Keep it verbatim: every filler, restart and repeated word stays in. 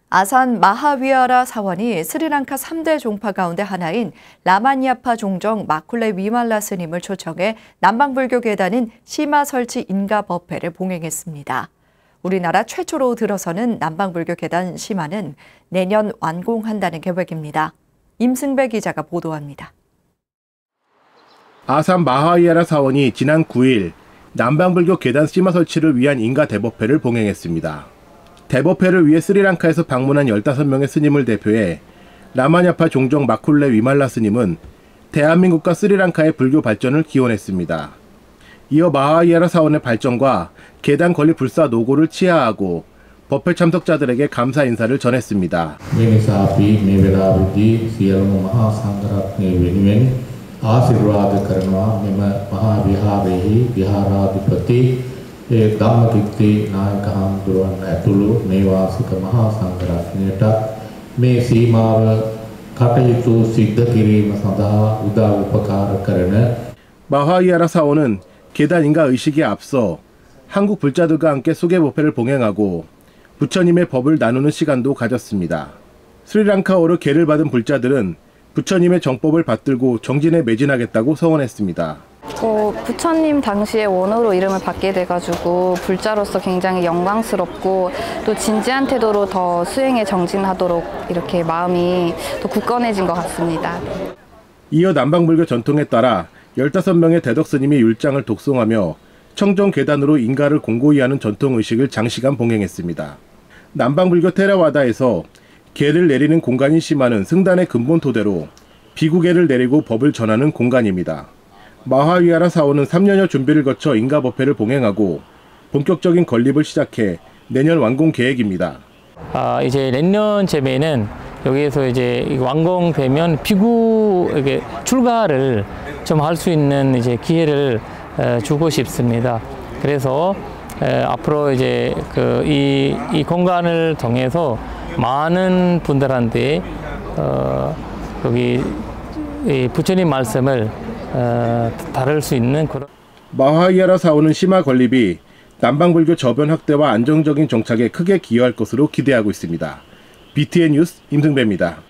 아산 마하위하라 사원이 스리랑카 삼 대 종파 가운데 하나인 라마냐파 종정 마쿨레 위말라 스님을 초청해 남방불교 계단인 시마 설치 인가 법회를 봉행했습니다. 우리나라 최초로 들어서는 남방불교 계단 시마는 내년 완공한다는 계획입니다. 임승배 기자가 보도합니다. 아산 마하위하라 사원이 지난 구 일 남방불교 계단 시마 설치를 위한 인가 대법회를 봉행했습니다. 대법회를 위해 스리랑카에서 방문한 열다섯 명의 스님을 대표해 라마냐파 종정 마쿨레 위말라 스님은 대한민국과 스리랑카의 불교 발전을 기원했습니다. 이어 마하위하라 사원의 발전과 계단 건립 불사 노고를 치하하고 법회 참석자들에게 감사 인사를 전했습니다. ආශිර්වාද කරනවා මෙම මහා විහාරයේ විහාරාධිපති ඒ ධම්මකිත්ති නායක හාමුදුරුවන් ඇතුළු මේ වාසික මහා සංඝරත්නයට මේ සීමාව කටයුතු සිද්ධ කිරීම සඳහා උදා උපකාර කරන 마하위하라 사원은 계단 인가 의식에 앞서 한국 불자들과 함께 수계 법회를 봉행하고 부처님의 법을 나누는 시간도 가졌습니다. 스리랑카어로 계를 받은 불자들은 부처님의 정법을 받들고 정진에 매진하겠다고 서원했습니다. 어, 부처님 당시에 원어로 이름을 받게 돼가지고 불자로서 굉장히 영광스럽고 또 진지한 태도로 더 수행에 정진하도록 이렇게 마음이 더 굳건해진 것 같습니다. 이어 남방불교 전통에 따라 열다섯 명의 대덕스님이 율장을 독송하며 청정 계단으로 인가를 공고히 하는 전통의식을 장시간 봉행했습니다. 남방불교 테라와다에서 계를 내리는 공간인 시마는 승단의 근본 토대로 비구계를 내리고 법을 전하는 공간입니다. 마하위하라 사원은 삼 년여 준비를 거쳐 인가 법회를 봉행하고 본격적인 건립을 시작해 내년 완공 계획입니다. 아, 이제 내년쯤에는 여기에서 이제 완공되면 비구 이게 출가를 좀 할 수 있는 이제 기회를 에, 주고 싶습니다. 그래서 에, 앞으로 이제 그 이 이 공간을 통해서 많은 분들한테 어, 여기 이 부처님 말씀을 어, 다룰 수 있는 그런. 마하위하라 사원은 시마 건립이 남방불교 저변 확대와 안정적인 정착에 크게 기여할 것으로 기대하고 있습니다. 비티엔 뉴스 임승배입니다.